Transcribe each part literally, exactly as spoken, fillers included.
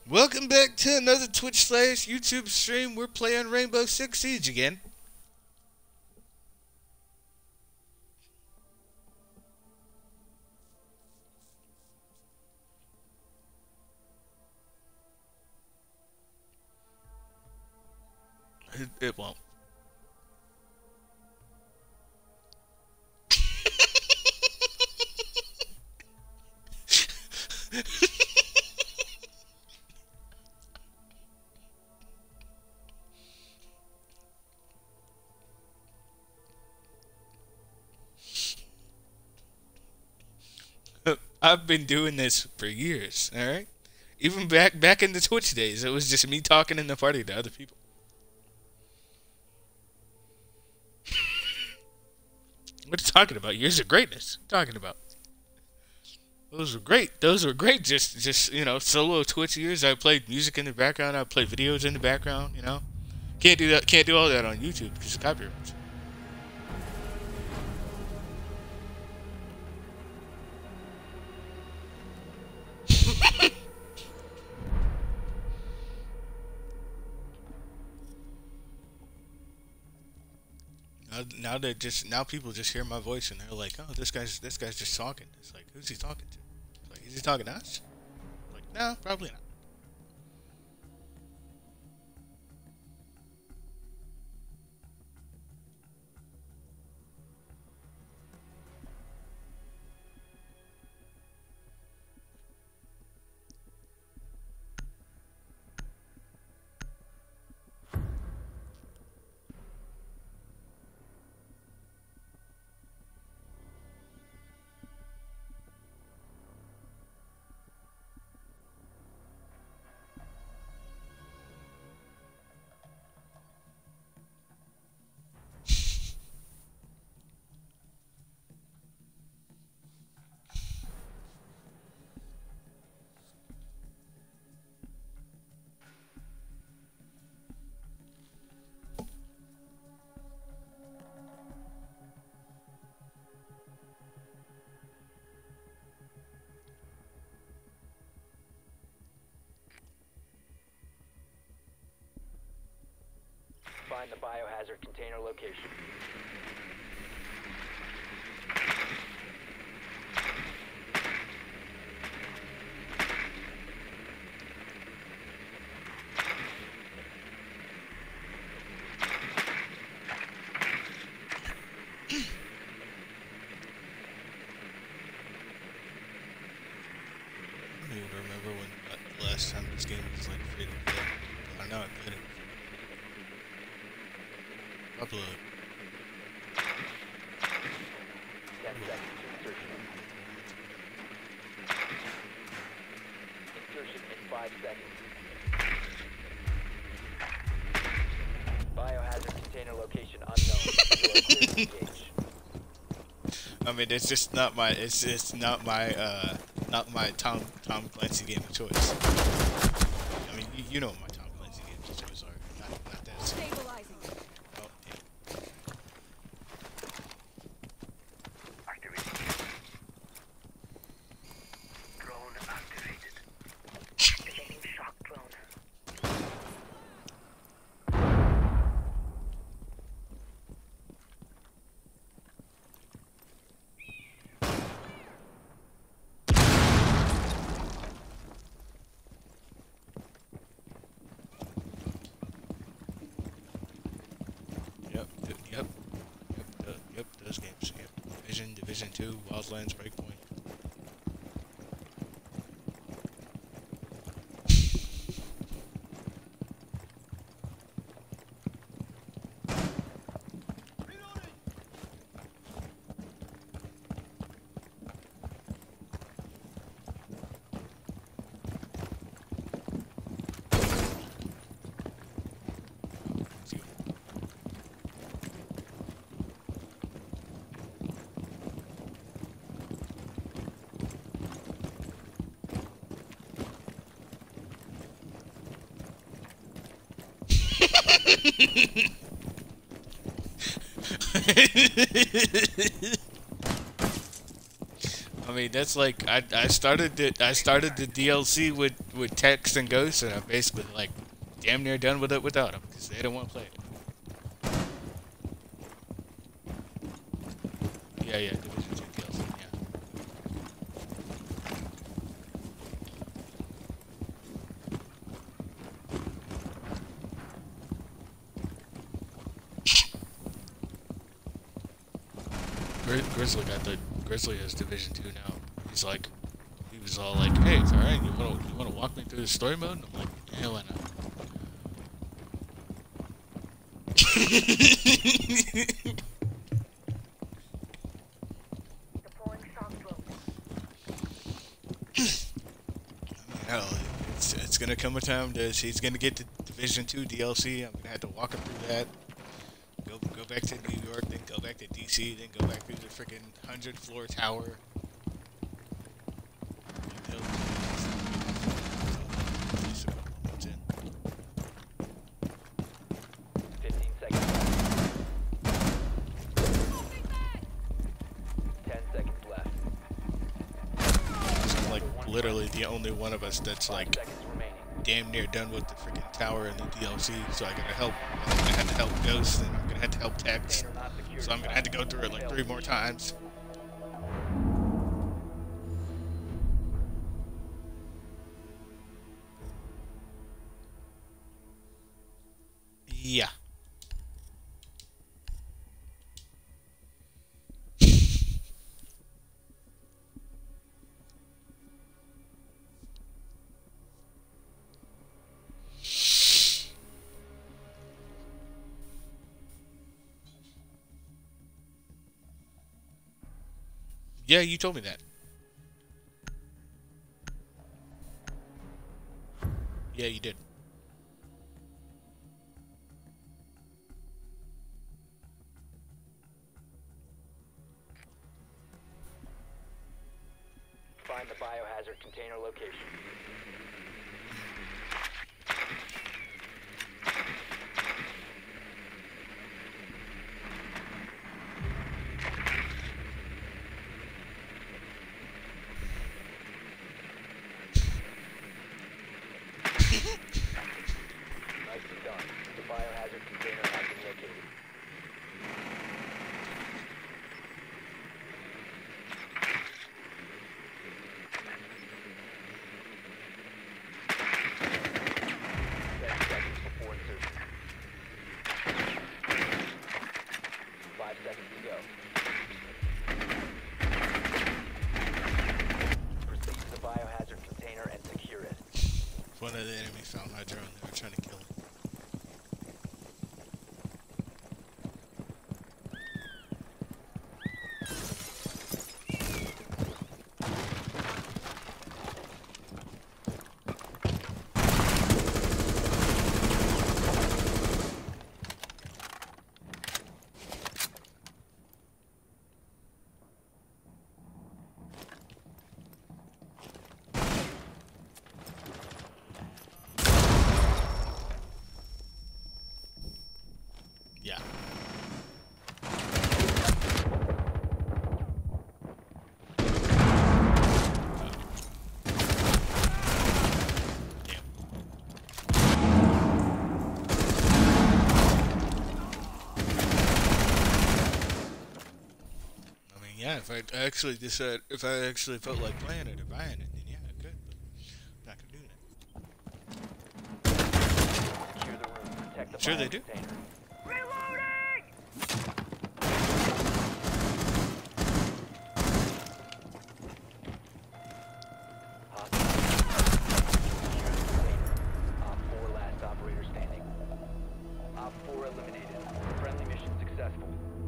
Welcome back to another Twitch slash YouTube stream. We're playing Rainbow Six Siege again. It, it won't. I've been doing this for years, alright? Even back back in the Twitch days, it was just me talking in the party to other people. What are you talking about? Years of greatness. What are you talking about? Those were great. Those were great. Just, just you know, solo Twitch years. I played music in the background. I played videos in the background. You know, can't do that. Can't do all that on YouTube because of copyright. Now, now they just now people just hear my voice and they're like, oh, this guy's this guy's just talking. It's like, who's he talking to? It's like, is he talking to us? Like, no, probably not. Find the biohazard container location. I don't even remember when uh, the last time this game was like free to play. I know I played it. Upload. Ten seconds to insertion. Insertion in five seconds. Biohazard container location unknown. You are clear to engage. I mean, it's just not my. It's it's not my. Uh, not my Tom Tom Clancy game of choice. I mean, you, you know what my Tom Clancy games of choice are. Not not that. Stabilizing. Oh, yeah. Drone activated. Activating shock drone. Yep, yep, yep, yep, uh, yep, those games. Yep. Division, Division Two, Wildlands, Breakpoint. Let's go. I mean, that's like I I started the I started the D L C with with Tex and Ghost, and I'm basically like damn near done with it without them because they don't want to play it. Yeah, yeah, Division two D L C, yeah. Gri- Grizzly got the Grizzly has Division two now. He's like, he was all like, "Hey, it's all right. You want to you want to walk me through the story mode?" And I'm like, "Yeah, why not?" Deploying shock drone. Hell, it's, it's gonna come a time that he's gonna get the Division two D L C. I'm gonna have to walk him through that. Go go back to New York, then go back to D C, then go back through the freaking hundred floor tower. He'll- he's a couple months in. fifteen seconds left. ten seconds left. So I'm like literally the only one of us that's Five like seconds remaining. damn near done with the freaking tower and the D L C. So I gotta help. I'm gonna have to help Ghost, and I'm gonna have to help Tex. Container not secured. So I'm gonna have to go through it like three more times. Yeah. Yeah, you told me that. Yeah, you did. Find the biohazard container location. Nicely done. The biohazard container has been located. Ten seconds before insertion. Five seconds to go. Proceed to the biohazard container and secure it. One of the enemies found my drone. They were trying to kill it. Yeah. Damn. I mean, yeah, if I actually decided, if I actually felt like playing it or buying it, then yeah, I could, but I'm not gonna do that. Secure the room. Protect the Sure they do. biocontainer. Reloading! Op four last operator standing. Op four eliminated. Friendly mission successful.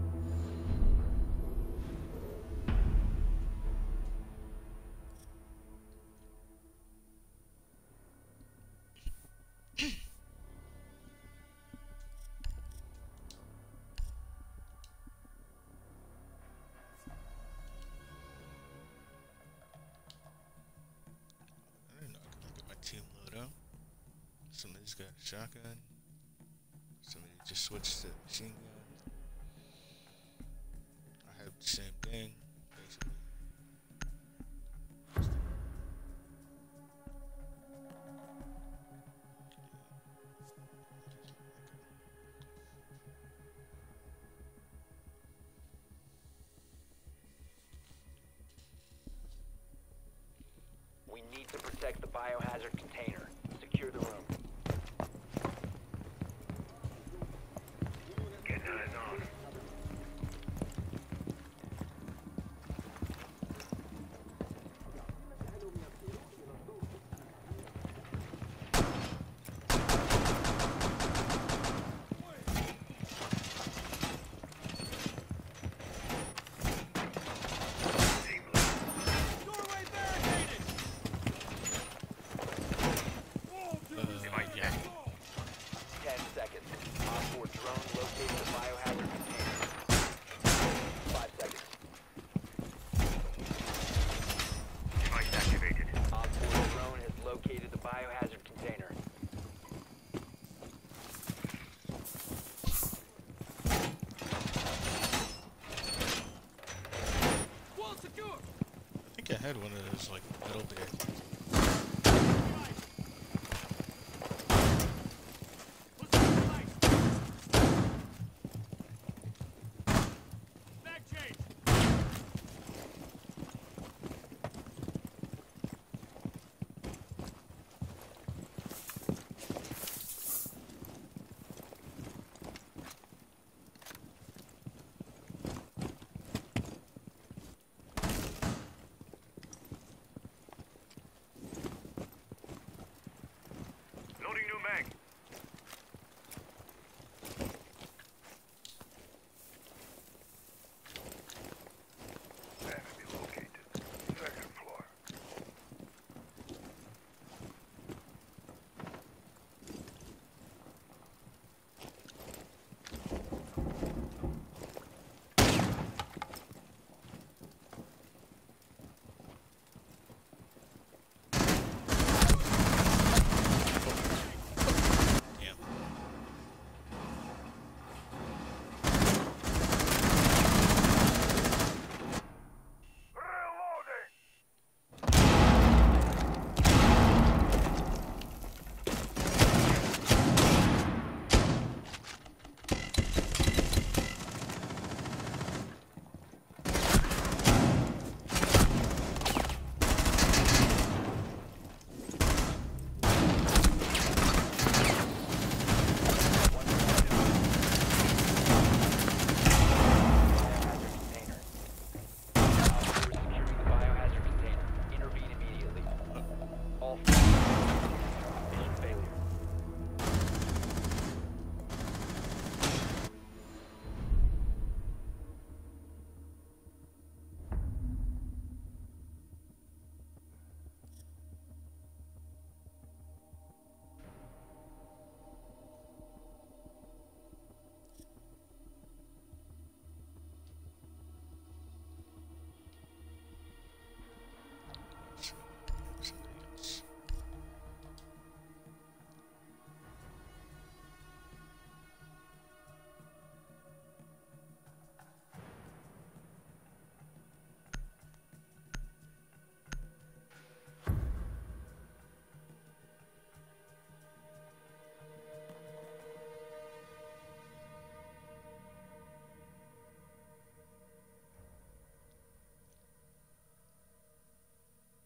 I don't know. I can look at my team loadout. Somebody's got a shotgun. Somebody just switched to machine gun. I have the same thing, basically. protect the biohazard container. Secure the room. Getting eyes on. Uh, yeah. Ten seconds. Op four drone locates the biohazard container. Five seconds. Device activated. Op four drone has located the biohazard container. I think I had one of those like metal bears. Loading new mag. Enemy located. Second floor. Damn. Reloading. Biohazard container. Op four is securing the biohazard container. Intervene immediately. All four. Mission failure. Something else.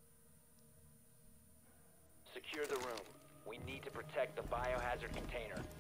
Secure the room. We need to protect the biohazard container.